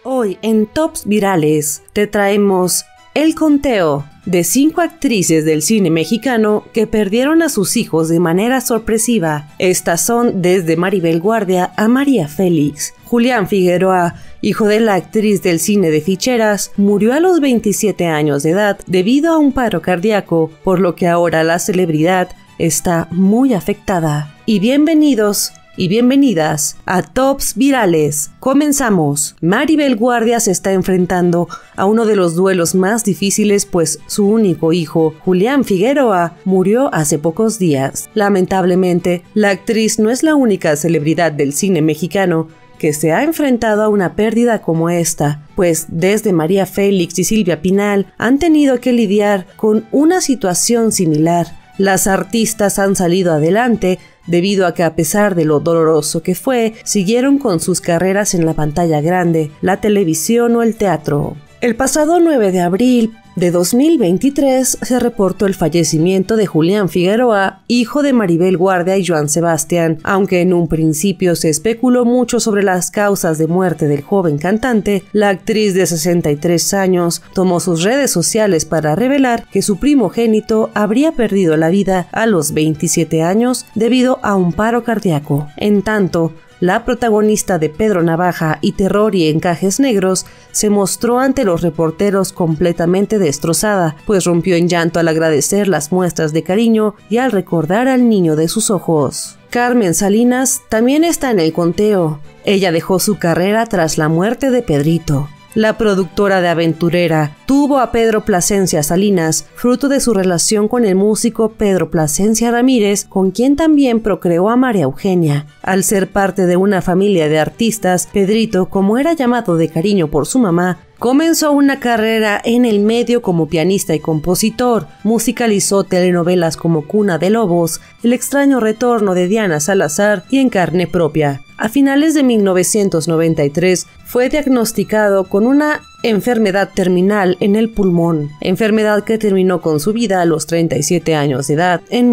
Hoy en Tops Virales te traemos el conteo de 5 actrices del cine mexicano que perdieron a sus hijos de manera sorpresiva. Estas son desde Maribel Guardia a María Félix. Julián Figueroa, hijo de la actriz del cine de ficheras, murió a los 27 años de edad debido a un paro cardíaco, por lo que ahora la celebridad está muy afectada. Y bienvenidos y bienvenidas a Tops Virales. Comenzamos. Maribel Guardia se está enfrentando a uno de los duelos más difíciles, pues su único hijo, Julián Figueroa, murió hace pocos días. Lamentablemente, la actriz no es la única celebridad del cine mexicano que se ha enfrentado a una pérdida como esta, pues desde María Félix y Silvia Pinal han tenido que lidiar con una situación similar. Las artistas han salido adelante debido a que, a pesar de lo doloroso que fue, siguieron con sus carreras en la pantalla grande, la televisión o el teatro. El pasado 9 de abril de 2023 se reportó el fallecimiento de Julián Figueroa, hijo de Maribel Guardia y Joan Sebastián. Aunque en un principio se especuló mucho sobre las causas de muerte del joven cantante, la actriz de 63 años tomó sus redes sociales para revelar que su primogénito habría perdido la vida a los 27 años debido a un paro cardíaco. En tanto, la protagonista de Pedro Navaja y Terror y Encajes Negros se mostró ante los reporteros completamente destrozada, pues rompió en llanto al agradecer las muestras de cariño y al recordar al niño de sus ojos. Carmen Salinas también está en el conteo. Ella dejó su carrera tras la muerte de Pedrito. La productora de Aventurera tuvo a Pedro Plasencia Salinas, fruto de su relación con el músico Pedro Plasencia Ramírez, con quien también procreó a María Eugenia. Al ser parte de una familia de artistas, Pedrito, como era llamado de cariño por su mamá, comenzó una carrera en el medio como pianista y compositor. Musicalizó telenovelas como Cuna de Lobos, El extraño retorno de Diana Salazar y En carne propia. A finales de 1993 fue diagnosticado con una enfermedad terminal en el pulmón, enfermedad que terminó con su vida a los 37 años de edad en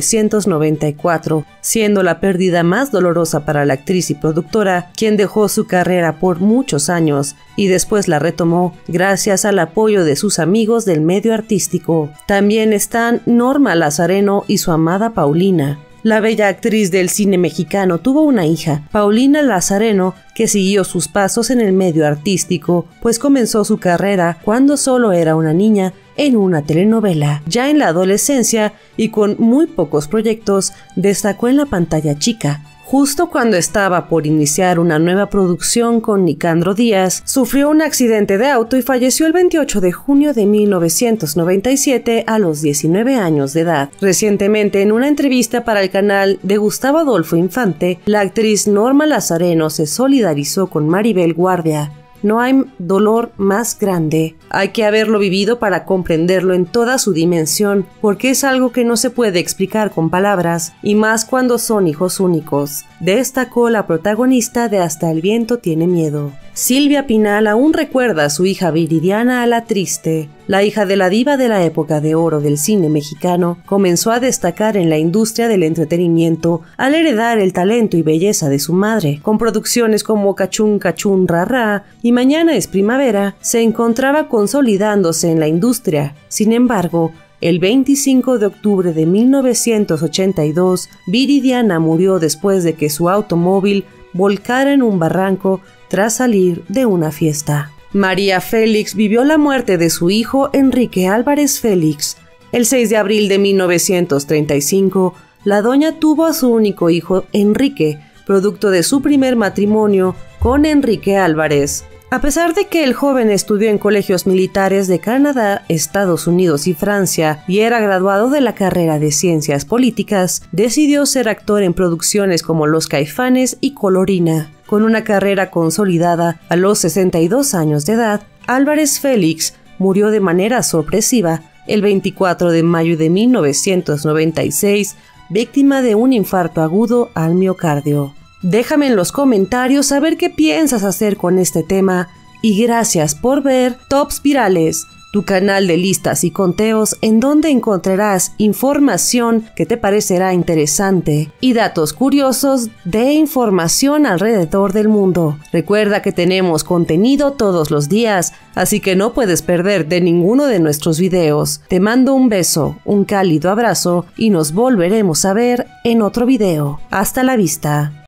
1994, siendo la pérdida más dolorosa para la actriz y productora, quien dejó su carrera por muchos años y después la retomó gracias al apoyo de sus amigos del medio artístico. También están Norma Lazareno y su amada Paulina. La bella actriz del cine mexicano tuvo una hija, Paulina Lazareno, que siguió sus pasos en el medio artístico, pues comenzó su carrera cuando solo era una niña en una telenovela. Ya en la adolescencia y con muy pocos proyectos, destacó en la pantalla chica. Justo cuando estaba por iniciar una nueva producción con Nicandro Díaz, sufrió un accidente de auto y falleció el 28 de junio de 1997 a los 19 años de edad. Recientemente, en una entrevista para el canal de Gustavo Adolfo Infante, la actriz Norma Lazareno se solidarizó con Maribel Guardia. No hay dolor más grande. Hay que haberlo vivido para comprenderlo en toda su dimensión, porque es algo que no se puede explicar con palabras, y más cuando son hijos únicos, destacó la protagonista de Hasta el viento tiene miedo. Silvia Pinal aún recuerda a su hija Viridiana a la Triste. La hija de la diva de la época de oro del cine mexicano comenzó a destacar en la industria del entretenimiento al heredar el talento y belleza de su madre. Con producciones como Cachún Cachún Ra Ra y Mañana es Primavera, se encontraba consolidándose en la industria. Sin embargo, el 25 de octubre de 1982, Viridiana murió después de que su automóvil volcara en un barranco tras salir de una fiesta. María Félix vivió la muerte de su hijo Enrique Álvarez Félix. El 6 de abril de 1935, la doña tuvo a su único hijo Enrique, producto de su primer matrimonio con Enrique Álvarez. A pesar de que el joven estudió en colegios militares de Canadá, Estados Unidos y Francia y era graduado de la carrera de Ciencias Políticas, decidió ser actor en producciones como Los Caifanes y Colorina. Con una carrera consolidada a los 62 años de edad, Álvarez Félix murió de manera sorpresiva el 24 de mayo de 1996, víctima de un infarto agudo al miocardio. Déjame en los comentarios saber qué piensas hacer con este tema y gracias por ver Tops Virales. tu canal de listas y conteos en donde encontrarás información que te parecerá interesante y datos curiosos de información alrededor del mundo. Recuerda que tenemos contenido todos los días, así que no puedes perder de ninguno de nuestros videos. Te mando un beso, un cálido abrazo y nos volveremos a ver en otro video. Hasta la vista.